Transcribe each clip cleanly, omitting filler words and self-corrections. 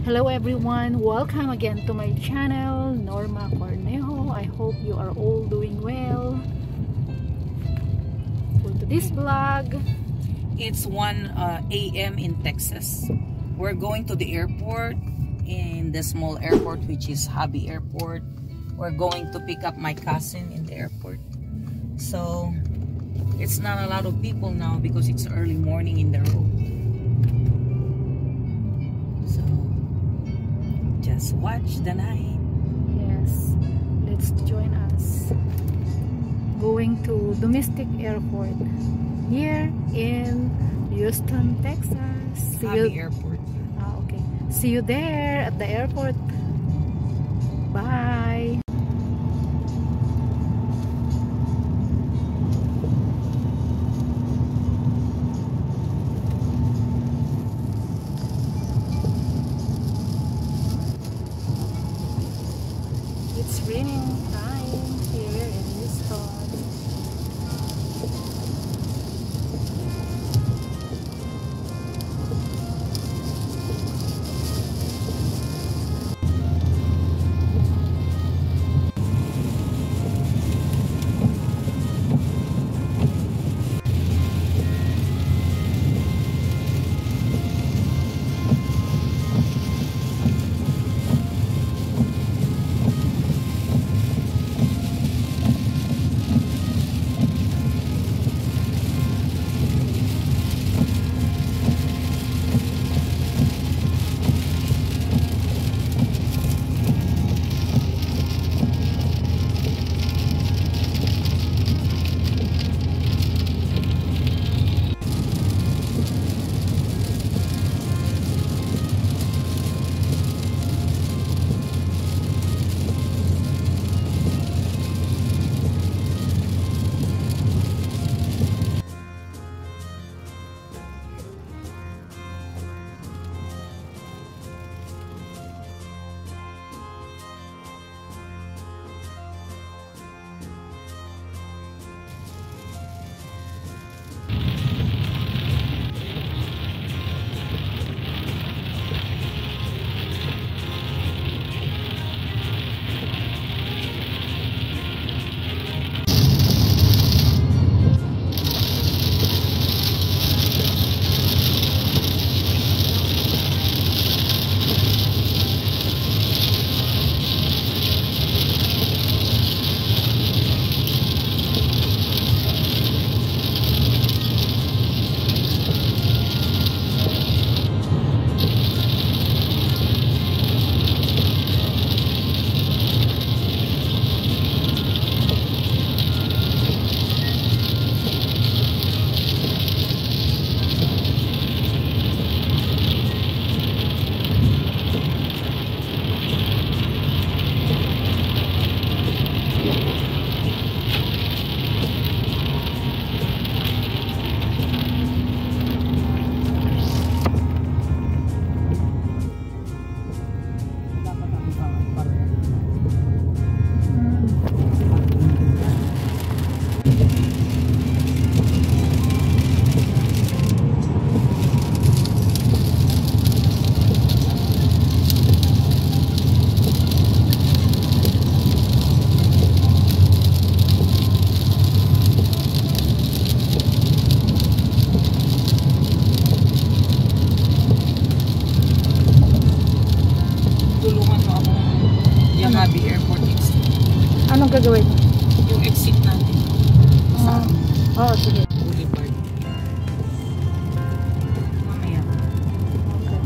Hello everyone, welcome again to my channel, Norma Cornejo. I hope you are all doing well. For today's vlog, it's 1 a.m. in Texas. We're going to the airport, in the small airport, which is Hobby Airport. We're going to pick up my cousin in the airport. So it's not a lot of people now because it's early morning in the road. So just watch the night. yes, let's join us. Going to domestic airport here in Houston, Texas. Hobby Airport. Okay. See you there at the airport. Bye. It's raining time here in Houston. Hobby Airport exit. Anong gagawin? Yung exit natin. Oo, sige. Boulevard. Mamaya. Okay.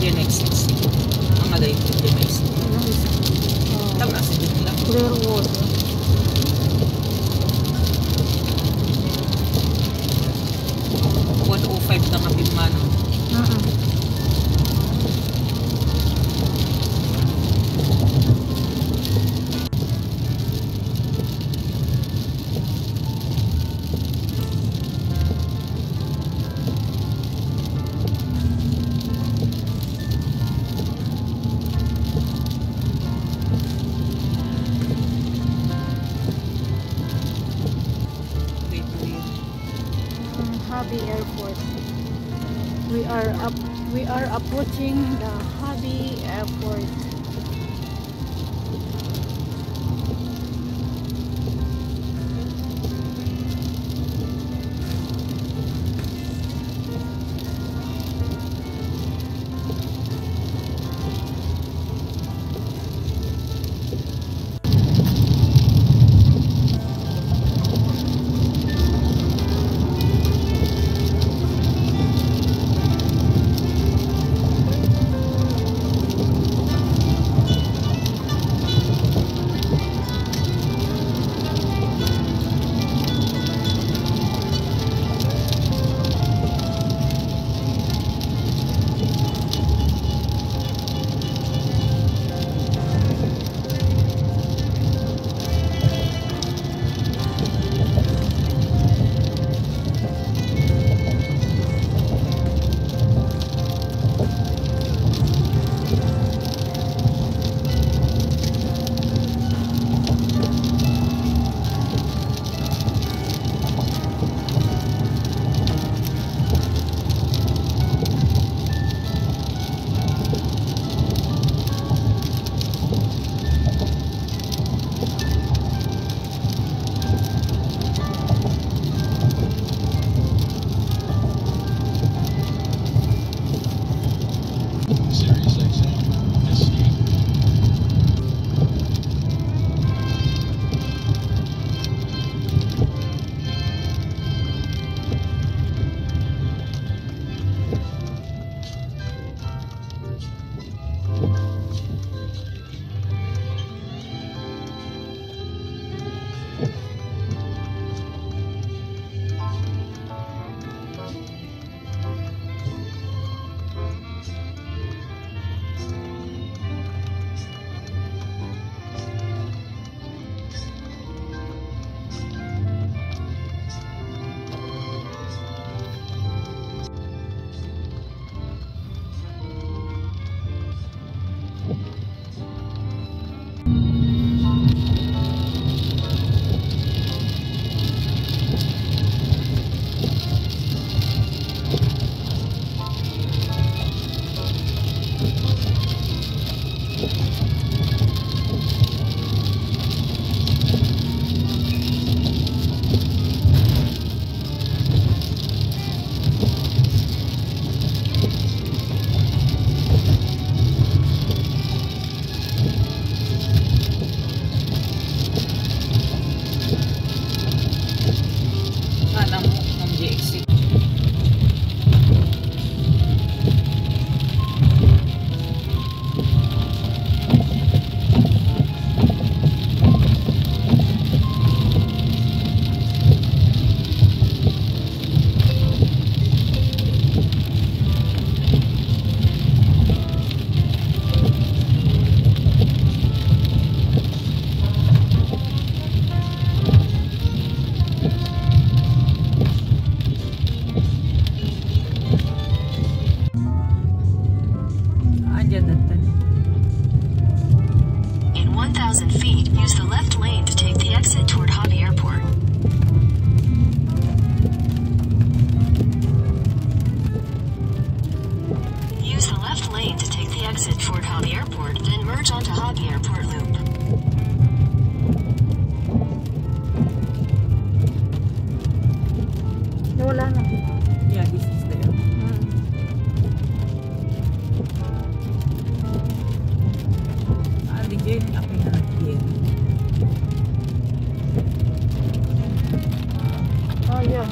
Indian exits. Ang alay, Indian exit. Tama, sige nila. Clear water. $105 na nga pimano. Hobby Airport. We are approaching the Hobby Airport. Wala na. Yeah, this is there. Again, ako na again. Oh, yeah.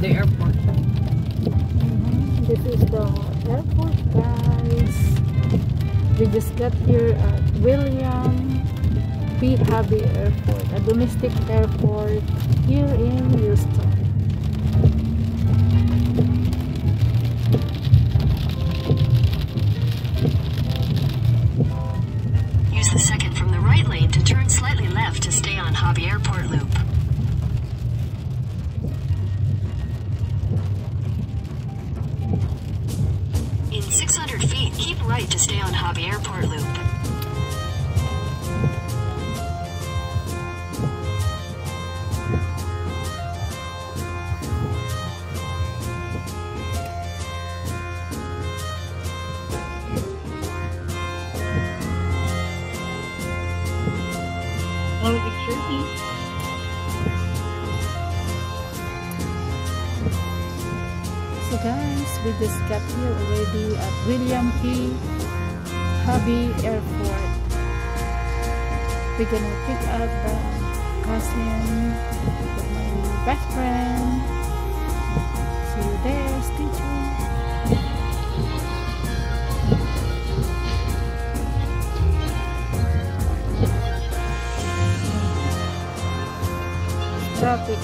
the airport. This is the airport, guys. We just got here at William P.Hobby Airport, a domestic airport here in Houston. Use the second from the right lane to turn slightly left to stay on Hobby Airport Loop. In 600 feet, keep right to stay on Hobby Airport Loop. Oh, picture me. So guys, we just got here already at William P. Hobby Airport. We're gonna pick up the cousin of my best friend. See you there, stay tuned. Traffic.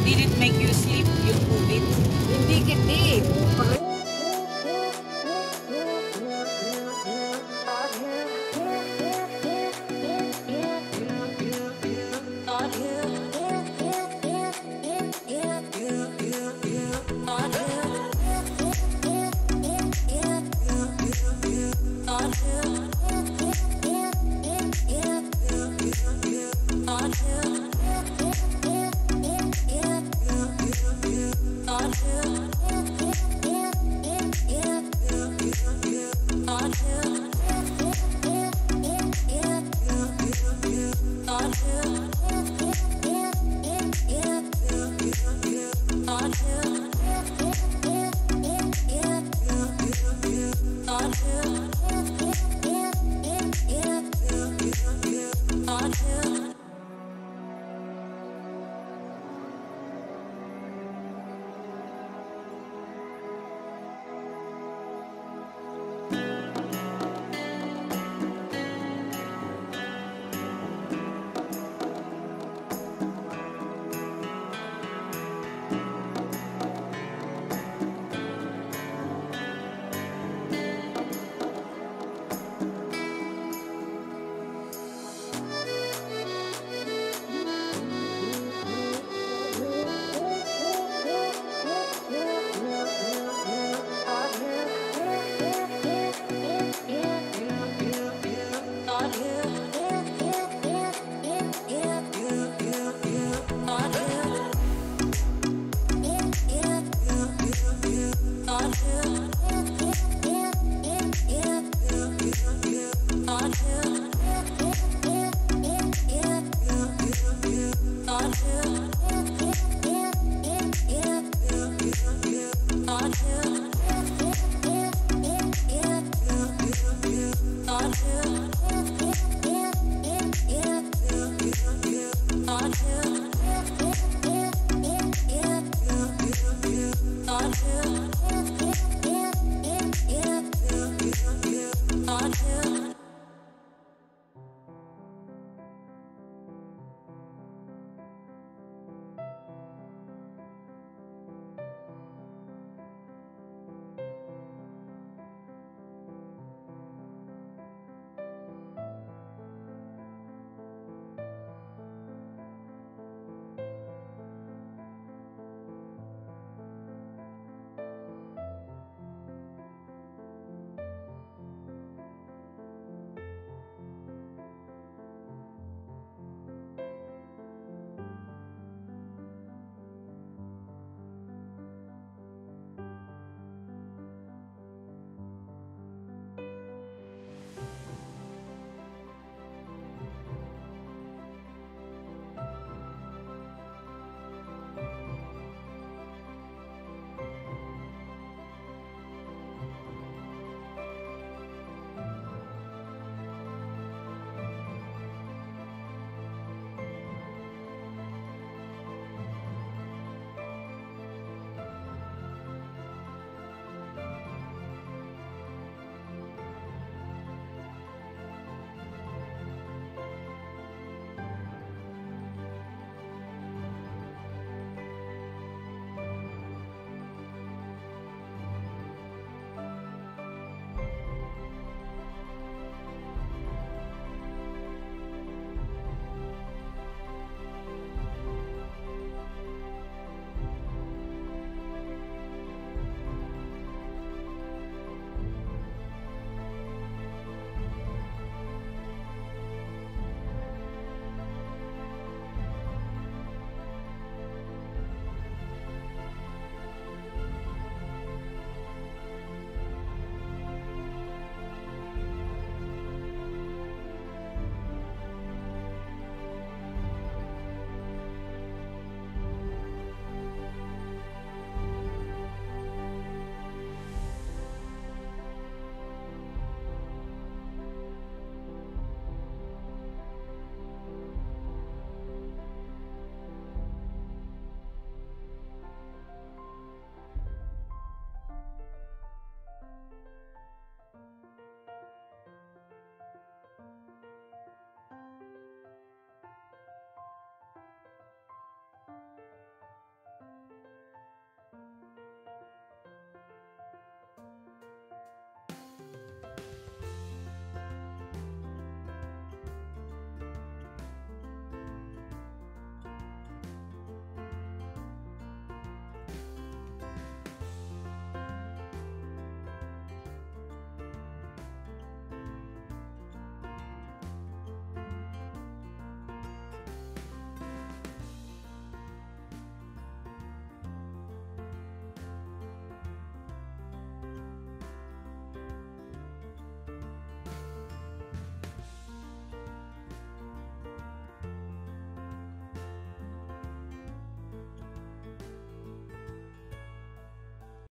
did it make you sleep? You prove it. Hindi kiti.